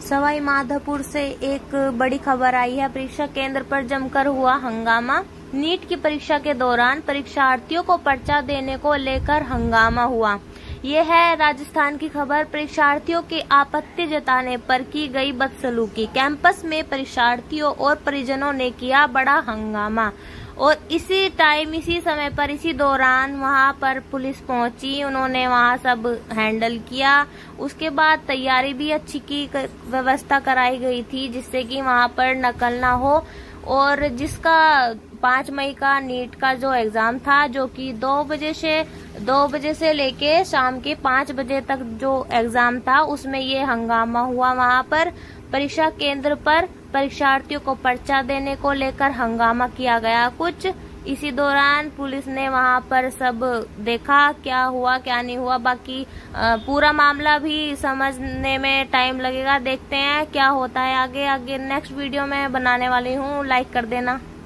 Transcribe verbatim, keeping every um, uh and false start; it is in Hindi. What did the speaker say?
सवाई माधोपुर से एक बड़ी खबर आई है। परीक्षा केंद्र पर जमकर हुआ हंगामा। नीट की परीक्षा के दौरान परीक्षार्थियों को पर्चा देने को लेकर हंगामा हुआ। ये है राजस्थान की खबर। परीक्षार्थियों की आपत्ति जताने पर की गई बदसलूकी। कैंपस में परीक्षार्थियों और परिजनों ने किया बड़ा हंगामा और इसी टाइम इसी समय पर इसी दौरान वहां पर पुलिस पहुंची। उन्होंने वहां सब हैंडल किया। उसके बाद तैयारी भी अच्छी की व्यवस्था कराई गई थी जिससे कि वहां पर नकल ना हो। और जिसका पाँच मई का नीट का जो एग्जाम था, जो कि दो बजे से दो बजे से लेके शाम के पाँच बजे तक जो एग्जाम था, उसमें ये हंगामा हुआ। वहां पर परीक्षा केंद्र पर परीक्षार्थियों को पर्चा देने को लेकर हंगामा किया गया कुछ। इसी दौरान पुलिस ने वहां पर सब देखा क्या हुआ क्या नहीं हुआ। बाकी पूरा मामला भी समझने में टाइम लगेगा। देखते हैं क्या होता है आगे। आगे नेक्स्ट वीडियो में बनाने वाली हूँ, लाइक कर देना।